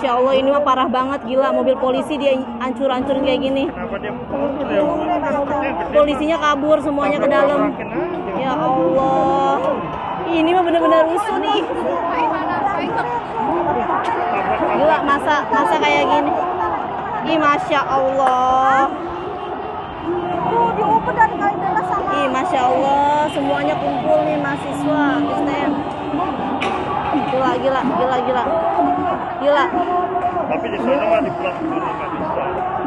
Masya Allah, ini mah parah banget, gila. Mobil polisi dia hancur-hancurin kayak gini. Polisinya kabur semuanya ke dalam. Ya Allah, ini mah bener-bener rusuh nih. Gila, masa kayak gini. Ih, Masya Allah. Ih, Masya Allah, semuanya kumpul nih mahasiswa STM. Gila. Tapi di sana mah di pulang dulu nggak bisa.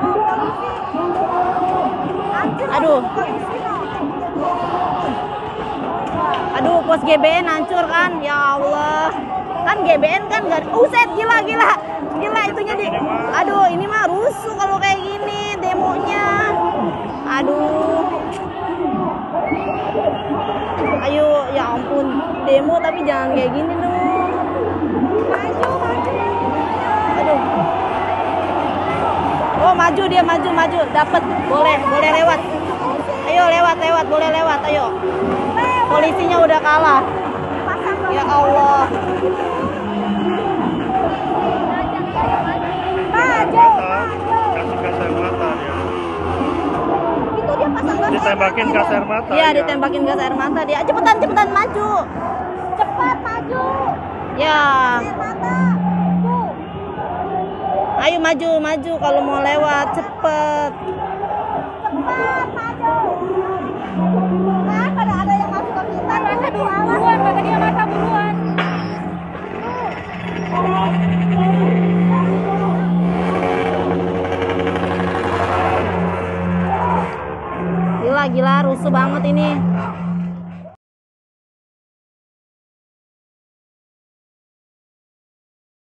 Aduh, pos GBN hancur kan? Ya Allah. Kan GBN kan nggak. Uset, gila. Itunya di. Aduh, ini mah rusuh kalau kayak gini demonya. Aduh. Ayo, ya ampun, demo tapi jangan kayak gini dong. Maju. Aduh. Oh, maju, dapat. Boleh lewat. Ayo lewat, boleh lewat, ayo. Polisinya udah kalah. Ya Allah. Kasih gas air mata dia. Itu dia pasang gas. Ditembakin gas air mata. Iya, ditembakin gas air mata dia. Cepetan maju. Cepat maju. Ya. Tuh. Ayo maju kalau mau lewat, cepet. Cepat maju. Kan pada ada yang masuk ke kita, masa buruan, kata dia masa buruan. Gila, rusuh banget ini.